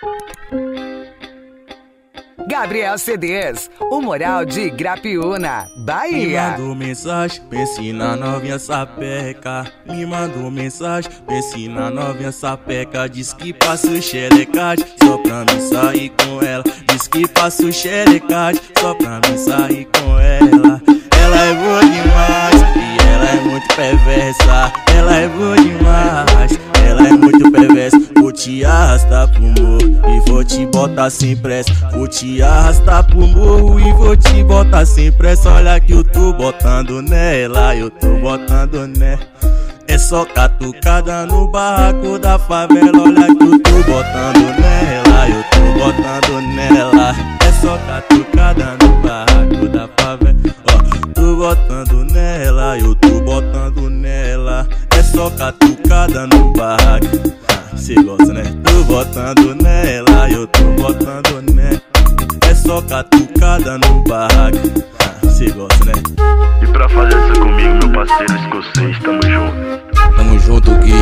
Gabriel CDs, o Moral de Grapiúna, Bahia. Me mandou mensagem, pense na novinha sapeca. Me mandou mensagem, pense na novinha sapeca. Diz que passa o xerecade só pra mim sair com ela. Diz que passa o xerecade só pra mim sair com ela. Ela é boa demais e ela é muito perversa. Ela é boa demais, ela é muito perversa. Vou te arrastar pro morro e vou te botar sem pressa. Vou te arrastar pro morro e vou te botar sem pressa. Olha que eu tô botando nela, eu tô botando nela. É só catucada no barraco da favela. Olha que eu tô botando nela, eu tô botando nela. É só catucada no barraco da favela. Ó, tô botando nela, eu tô botando nela. É só catucada no barraco. Cê gosta, né? Tô botando nela, eu tô botando nela. É só catucada no barraco. Cê gosta, né? E pra fazer essa comigo, meu parceiro escocês, tamo junto. Tamo junto, Gui.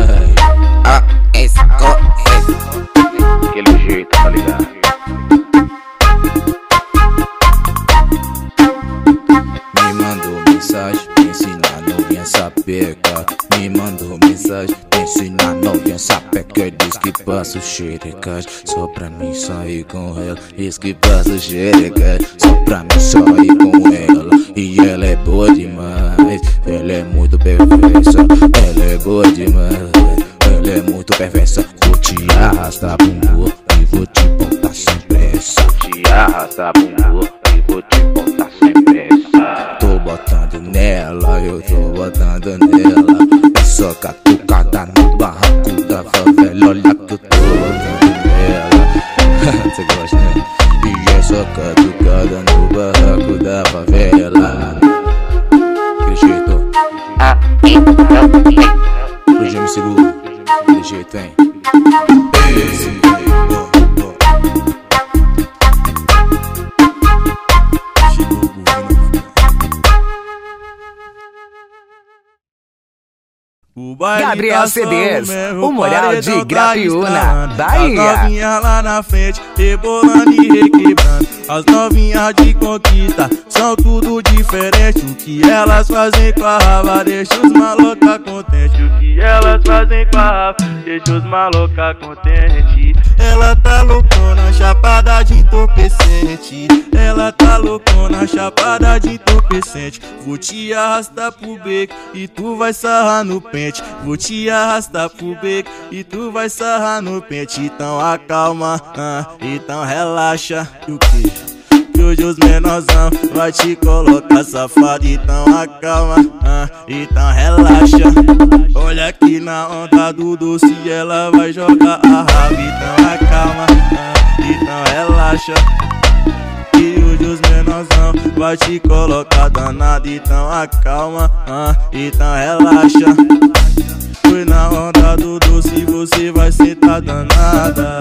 Aquele jeito, tá ligado? Me mandou mensagem, me ensina novinha sapeca. Me mandou mensagem, me ensina novinha sapeca. Diz que passa o xerecade só pra mim sair com ela. Diz que passa o xerecade só pra mim sair com ela. E ela é boa demais, ela é muito perversa. Ela é boa demais, ela é muito perversa. Vou te arrastar pro morro e vou te botar sem pressa. Te arrastar pro morro e vou te botar sem pressa. Tô botando nela, eu tô botando nela. É só catucada no barraco da favela. Olha que eu tô botando nela. Você gosta, né? E é só catucada no barraco da favela. Aquele jeito. Hoje eu me seguro. Aquele jeito, hein? Gabriel CDs, o Moral de Grapiúna, Bahia. As novinhas lá na frente, rebolando e requebrando. As novinhas de conquista são tudo diferente. O que elas fazem com a raba deixa os maloca contentes. O que elas fazem com a raba deixa os maloca contentes. Ela tá loucona, chapada de entorpecente. Ela tá loucona, chapada de entorpecente. Vou te arrastar pro beco e tu vai sarrar no pente. Vou te arrastar pro beco e tu vai sarrar no pente. Então acalma, então relaxa. E o que? Que hoje os menorzão vai te colocar safado. Então acalma, então relaxa. Olha aqui na onda do doce, ela vai jogar a raba. Então acalma, então relaxa. Que hoje os menorzão vai te colocar danado. Então acalma, então relaxa. Foi na onda do doce, você vai sentar danada.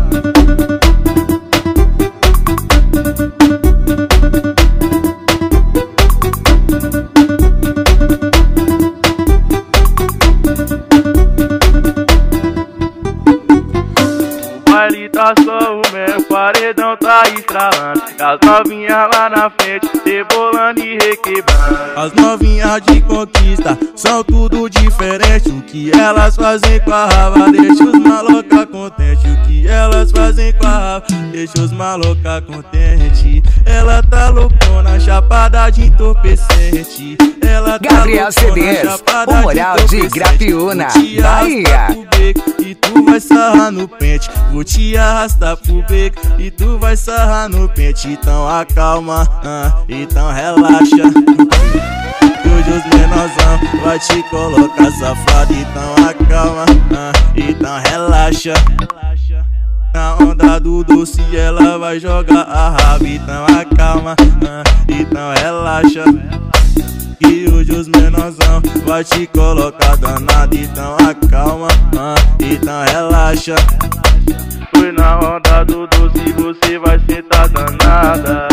Tá só o meu paredão tá estralando. As novinhas lá na frente, rebolando e requebrando. As novinhas de conquista são tudo diferente. O que elas fazem com a raba deixa os maloca contentes. O que elas fazem com a raba deixa os maloca contentes. Ela tá loucona, chapada de entorpecente. Ela tá Gabriel CDs, o Moral de Grapiúna, Bahia. E tu vai sarrar no pente. Vou te arrastar pro beco e tu vai sarrar no pente. Então acalma, então relaxa. Hoje os menorzão vai te colocar safado. Então acalma, então relaxa. Na onda do doce ela vai jogar a raba. Então acalma, então relaxa. E hoje os menorzão vai te colocar danado. Então acalma, então relaxa. Foi na onda do doce, você vai sentar danada.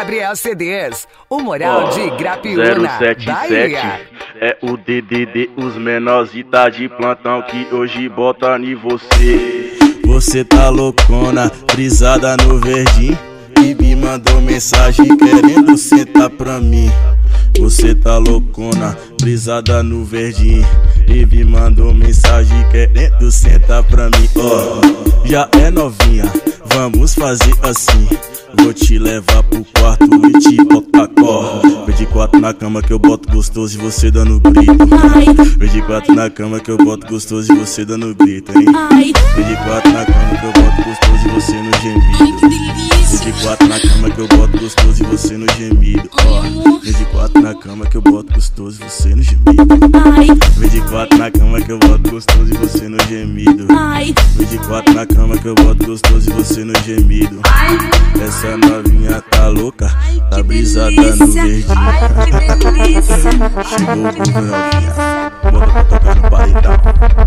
Gabriel CDs, o Moral de Grapiúna, 077 Bahia. é o DDD, os menores tá de plantão que hoje bota em você. Você tá loucona, brisada no verdinho, e me mandou mensagem querendo sentar pra mim. Você tá loucona, brisada no verdinho, e me mandou mensagem querendo sentar pra mim. Já é novinha, vamos fazer assim. Vou te levar pro quarto e te botar cor. Vem de quatro na cama que eu boto gostoso e você dando grito. Vem de quatro na cama que eu boto gostoso e você dando grito, hein? Vem de quatro na cama que eu boto gostoso e você no gemido. Vem de quatro na cama que eu boto gostoso e você no gemido. Vem de quatro na cama que eu boto gostoso e você no gemido. Vem de quatro na cama que eu boto gostoso e você no gemido. Vem de quatro na cama que eu boto gostoso e você no gemido. Essa novinha tá louca, tá brisada no verdinho. Chegou o groove, novinha, bota pra tocar no paredão.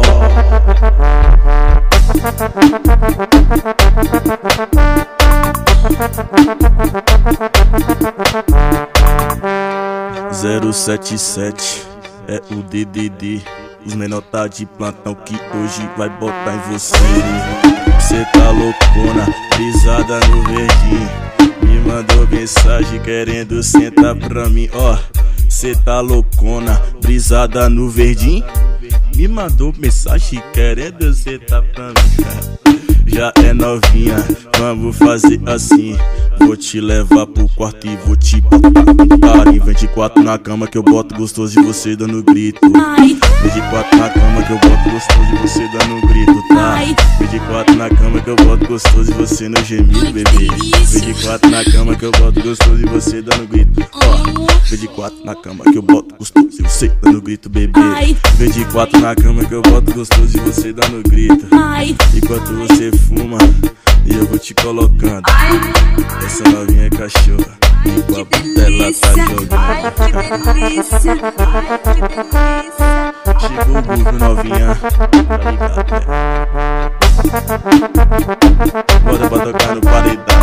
077 é o DDD, os menor tá de plantão que hoje vai botar em você. Cê tá loucona, brisada no verdinho, me mandou mensagem querendo sentar pra mim. Cê tá loucona, brisada no verdinho, me mandou mensagem querendo sentar pra mim. Já é novinha, vamos fazer assim. Vou te levar pro quarto e vou te botar com carinho. Vem de quatro na cama que eu boto gostoso e você dando grito. Vem de quatro na cama que eu boto gostoso e você dando grito, tá? Vem de quatro na cama que eu boto gostoso e você no gemido, bebê. Vem de quatro na cama que eu boto gostoso e você dando grito. Vem de quatro na cama que eu boto gostoso e você dando grito, bebê. Vem de quatro na cama que eu boto gostoso e você dando grito. Enquanto você fuma e eu vou te colocando. Essa novinha é cachorra, e com a puta ela tá jogando. Chegou o groove, novinha, tá ligado, né? Bota pra tocar no paredão.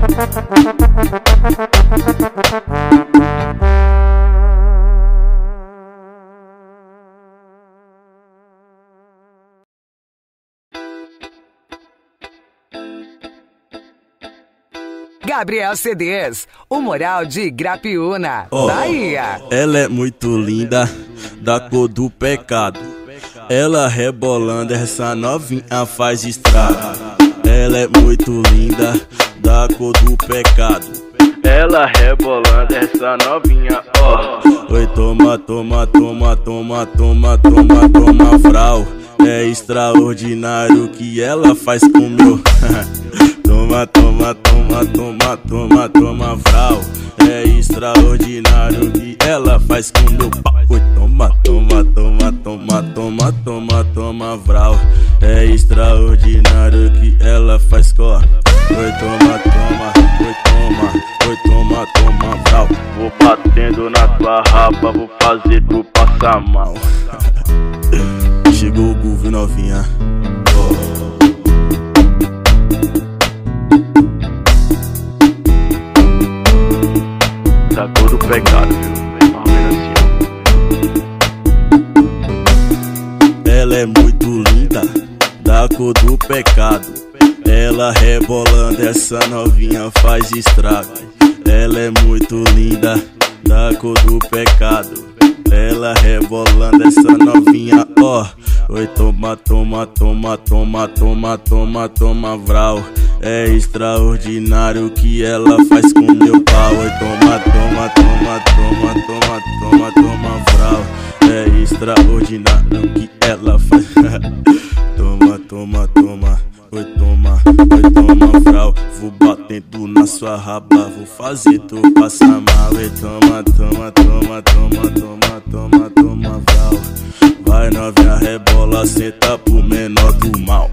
Gabriel CDs, o Moral de Grapiúna, Bahia. Ela é muito linda, da cor do pecado. Ela rebolando, essa novinha faz estrago. Ela é muito linda, da cor do pecado. Ela rebolando, essa novinha, Oi, toma, toma, toma, toma, toma, toma, toma, frau. É extraordinário o que ela faz com meu. Toma, toma, toma, toma, toma, toma, vral. É extraordinário o que ela faz com meu pau. Oi, toma, toma, toma, toma, toma, toma, toma, vral. É extraordinário o que ela faz com. Oi, toma, toma, oi, toma, oi, toma, toma, vral. vou batendo na tua raba, vou fazer tu passar mal. Chegou o groove, novinha. Da cor do pecado, viu? Mais ou menos assim. Ela é muito linda, da cor do pecado. Ela rebolando, essa novinha faz estrago. Ela é muito linda, da cor do pecado. Ela rebolando, essa novinha, Oi, toma, toma, toma, toma, toma, toma, toma, vral. É extraordinário o que ela faz com meu pau. Oi, toma, toma, toma, toma, toma, toma, toma, vral. É extraordinário o que ela faz. Toma, toma, toma. Oi, toma, vral. Vou batendo na sua raba, vou fazer tu passar mal. Oi, toma, toma, toma, toma, toma, toma, toma, vral. Vai novinha, rebola, senta pro menor do mal.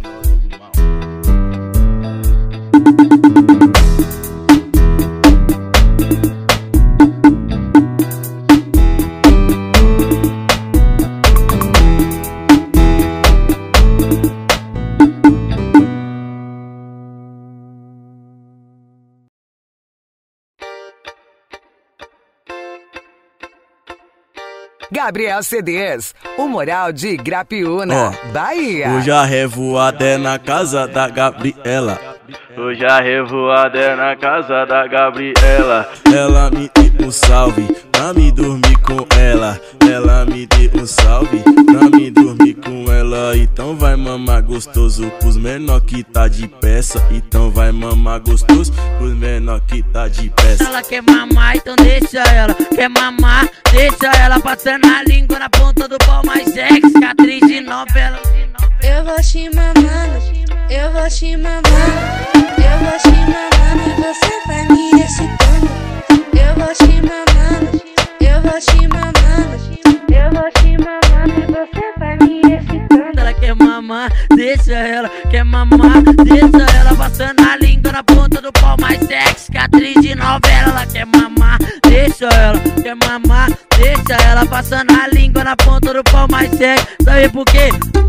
Gabriel CDs, o Moral de Grapiúna, Bahia. Hoje a revoada é na casa da Gabriela. Hoje a revoada é na casa da Gabriela. Ela me deu um salve pra me dormir com ela. Ela me deu um salve pra me dormir com ela. Então vai mamar gostoso pros menor que tá de peça. Então vai mamar gostoso pros menor que tá de peça. Ela quer mamar, então deixa ela. Quer mamar, deixa ela. Passando a língua na ponta do pau, mais sexy, cicatriz de novela. Eu vou te mamando, eu vou te mamando, eu vou te mamando e você vai me excitando. Eu vou te mamando, eu vou te mamando, eu vou te mamando e você vai me excitando. Ela quer mamar, deixa ela. Quer mamar, deixa ela. Passando a língua na ponta do pau, mais sexy, cicatriz de novela. Ela quer mamar, deixa ela. Quer mamar, deixa ela. Passando a língua na ponta do pau, mais sexy. Sabe por quê?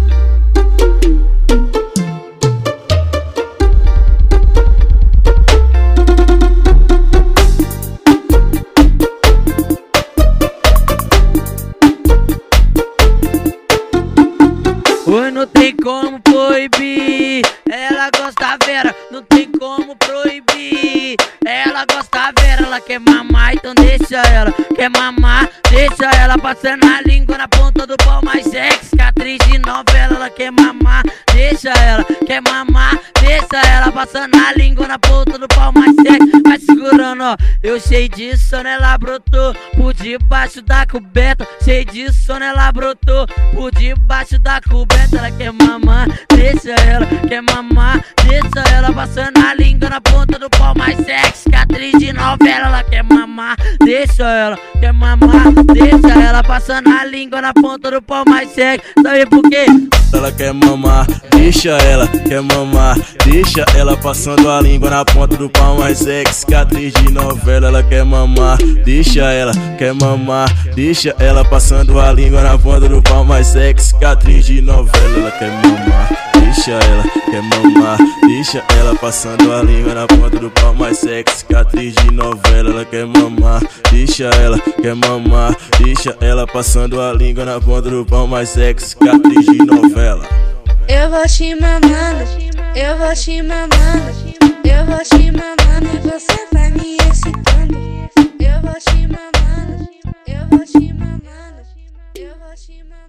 Oi, não tem como proibir. Ela gosta vera, não tem como proibir. Ela gosta vera, ela quer mamar, então deixa ela. Quer mamar, deixa ela. Passando a língua na ponta do pau, mais sexy, cicatriz de novela. Ela quer mamar, deixa ela. Quer mamar, deixa ela. Passando a língua na ponta do pau, mais sexy. Vai segurando, ó. Eu cheio de sono, ela brotou por debaixo da coberta. Cheio de sono, ela brotou por debaixo da coberta. Ela quer mamar, deixa ela. Quer mamar, deixa ela. Passando a língua na ponta do pau, mais sexy, cicatriz de novela. Ela quer mamar, deixa ela. Quer mamar, deixa ela. Passando a língua na ponta do pau, mais sexy. Sabe por quê? Ela quer mamar, deixa ela. Quer mamar, deixa ela. Passando a língua na ponta do pau, mais sexy, cicatriz de novela. Ela quer mamar, deixa ela. Quer mamar, deixa ela. Passando a língua na ponta do pau, mais sexy, cicatriz de novela. Ela quer mamar, deixa ela. Quer mamar, deixa ela. Passando a língua na ponta do pau, mais sexy, cicatriz de novela. Ela quer mamar, deixa ela. Quer mamar, deixa ela. Passando a língua na ponta do pau, mais sexy, cicatriz de novela. Eu vou te mamando, eu vou te mamando, eu vou te mamando e você vai me excitando. Eu vou te mamando, eu vou te mamando, eu vou te mamando.